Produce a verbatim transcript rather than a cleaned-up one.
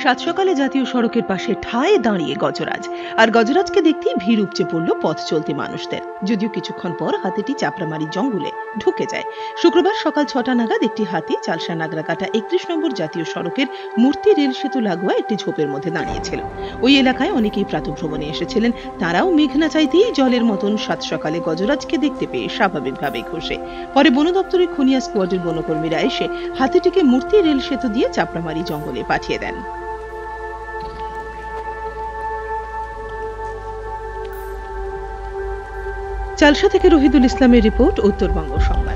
সাত সকালে জাতীয় সড়কের পাশে ঠায় দাঁড়িয়ে গজরাজ, আর গজরাজকে দেখতেই ভিড় উপচে পড়ল পথ চলতি মানুষদের। যদিও কিছুক্ষণ পর হাতিটি চাপড়ামারি জঙ্গলে ঢুকে যায়। শুক্রবার সকাল ছটা নাগাদ একটি হাতি চালসা নাগরাকাটা একত্রিশ নম্বর জাতীয় সড়কের মূর্তি রেল সেতু লাগোয়া একটি ঝোপের মধ্যে দাঁড়িয়েছিল। ওই এলাকায় অনেকেই প্রাতঃভ্রমণে এসেছিলেন। তারাও মেঘ না চাইতেই জলের মতন সাত সকালে গজরাজকে দেখতে পেয়ে স্বাভাবিকভাবেই খুশি। পরে বন দপ্তরের খুনিয়া স্কোয়াডের বনকর্মীরা এসে হাতিটিকে মূর্তি রেল সেতু দিয়ে চাপড়ামারি জঙ্গলে পাঠিয়ে দেন। চালসা থেকে রহিদুল ইসলামের রিপোর্ট, উত্তরবঙ্গ সংবাদ।